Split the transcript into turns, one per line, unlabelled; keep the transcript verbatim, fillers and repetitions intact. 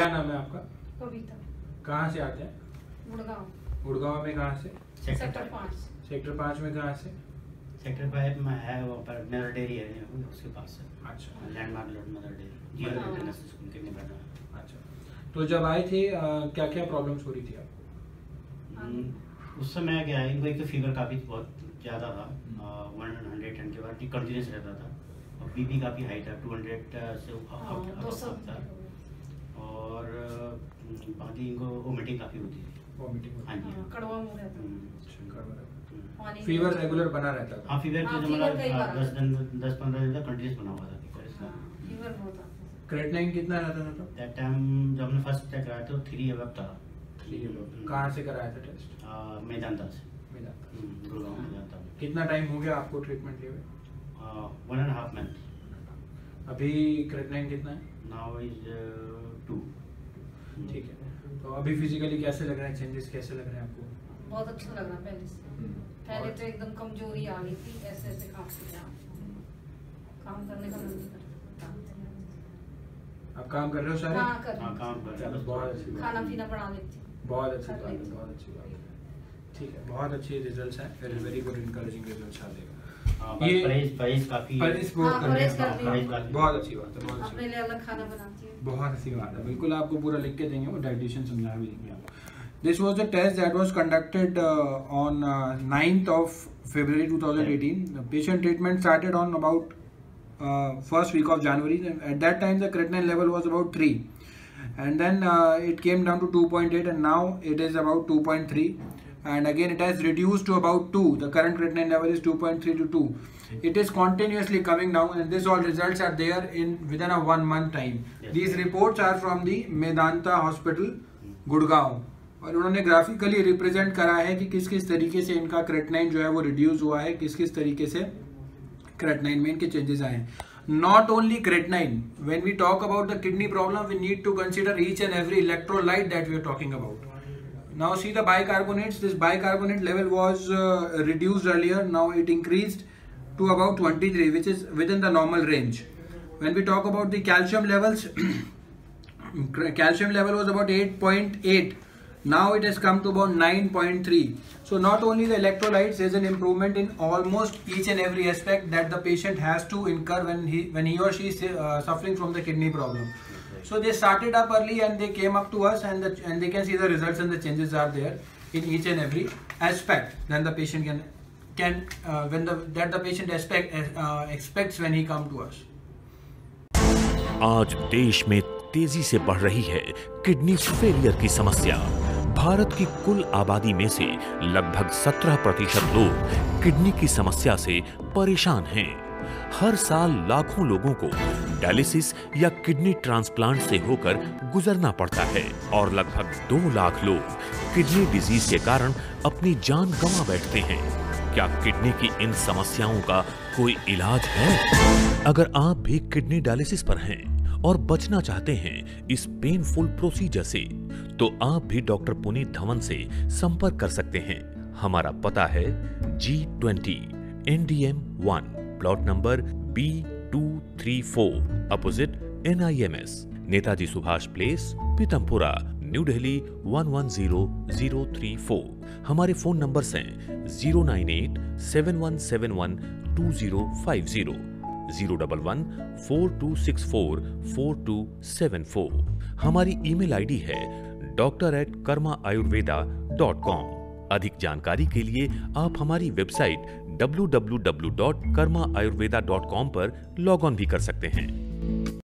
क्या नाम है आपका?
कविता।
कहाँ से आते हैं?
गुड़गांव।
गुड़गांव में कहाँ से?
सेक्टर पाँच।
सेक्टर पाँच में कहाँ से?
सेक्टर फाइव में है वो पर मदर डेयरी है उसके पास है।
अच्छा,
landmark road Mother Dairy Jio International School के निकल।
अच्छा, तो जब आए थे क्या क्या प्रॉब्लम्स हो रही थी आपको?
उस समय क्या है, इनको एक तो फीवर काफ़ी बहुत ज़्यादा था, वन हंड्रेड टेन के बाद कंटिन्यूस रहता था, और बीपी काफ़ी हाई था, टू हंड्रेड से अप था, और बाकी इनको वोमिटिंग काफ़ी होती थी।
वोमिटिंग?
हाँ जी,
कड़वा मुंह रहता था।
फीवर रेगुलर बना रहता था?
हाँ, फीवर तो मतलब दस दिन दस पंद्रह दिन तक कंटिन्यूस बना हुआ था
फीवर बहुत आता।
क्रेटनाइन कितना रहता था तब?
दैट टाइम जब हमने फर्स्ट चेक कराया तो थ्री अबव था।
Three above? कहाँ से कराया था टेस्ट?
मेदांता से।
मेदांता,
गुड़गांव मेदांता।
कितना टाइम हो गया आपको ट्रीटमेंट लिए हुए?
One and half month.
अभी क्रेटनाइन कितना है?
Now is two.
ठीक है, तो अभी फिजिकली कैसे लग रहे हैं, चेंजेस कैसे लग रहे हैं आपको?
बहुत अच्छा लग रहा है पहले से। पहले तो एकदम कमजोरी आ गई थी, ऐसे ऐसे काम काम करने का मन नहीं करता।
आप काम कर रहे हो सारे?
हाँ, कर
हाँ, काम कर रहे हो।
बहुत अच्छी बात।
खाना पीना बना लेती।
बहुत अच्छी बात है, बहुत अच्छी बात है। ठीक है, बहुत अच्छे रिजल्ट्स हैं, very very good encouraging results आ देगा।
ये परहेज परहेज काफी
परहेज बहुत
हाँ,
कर रहे
परहेज कर रही
हैं, बहुत अच्छी बात है, बहुत अच्छी
अपने लिए अलग खाना बनाती है।
बहुत अच्छी बात है, बिल्कुल आपको पूरा लिख के देंगे, वो डाइटिशियन समझा भी देंगे आपको। This was the test that was conducted uh, on uh, ninth of February twenty eighteen. The patient treatment started on about uh, first week of January. At that time, the creatinine level was about three, and then uh, it came down to two point eight, and now it is about two point three. And again, it has reduced to about two. The current creatinine level is two point three to two. It is continuously coming down, and this all results are there in within a one month time. Yes. These reports are from the Medanta Hospital, Gurgaon. और उन्होंने graphically represent करा है कि किस किस तरीके से इनका क्रेटनाइन जो है वो रिड्यूस हुआ है, किस किस तरीके से क्रेटनाइन में इनके चेंजेस आए हैं. Not only creatinine, when we talk about the kidney problem we need to consider each and every electrolyte that we are talking about. Now see the bicarbonates. This bicarbonate level was reduced earlier, now it increased to about twenty-three, which is within the normal range. When we talk about the calcium levels, calcium level was about eight point eight. Now it has come to about nine point three. So not only the electrolytes, there is an improvement in almost each and every aspect that the patient has to incur when he when he or she is uh, suffering from the kidney problem. So they started up early and they came up to us, and the, and they can see the results and the changes are there in each and every aspect. Then the patient can can uh, when the that the patient expect uh, expects when he come to us.
आज देश में तेजी से बढ़ रही है kidney failure की समस्या. भारत की कुल आबादी में से लगभग सत्रह प्रतिशत लोग किडनी की समस्या से परेशान हैं. हर साल लाखों लोगों को डायलिसिस या किडनी ट्रांसप्लांट से होकर गुजरना पड़ता है और लगभग दो लाख लोग किडनी डिजीज के कारण अपनी जान गंवा बैठते हैं. क्या किडनी की इन समस्याओं का कोई इलाज है? अगर आप भी किडनी डायलिसिस पर हैं और बचना चाहते हैं इस पेनफुल प्रोसीजर से, तो आप भी डॉक्टर पुनीत धवन से संपर्क कर सकते हैं. हमारा पता है G twenty N D M one, plot number B two three four, opposite N I M S, Netaji Subhash place, Pitampura, New Delhi one one zero zero three four. हमारे फोन नंबर्स हैं zero nine eight seven one seven one two zero five zero, zero double one four two six four four two seven four. हमारी email ID है doctor at Karma Ayurveda dot com. अधिक जानकारी के लिए आप हमारी website W W W dot Karma Ayurveda dot com पर log on भी कर सकते हैं.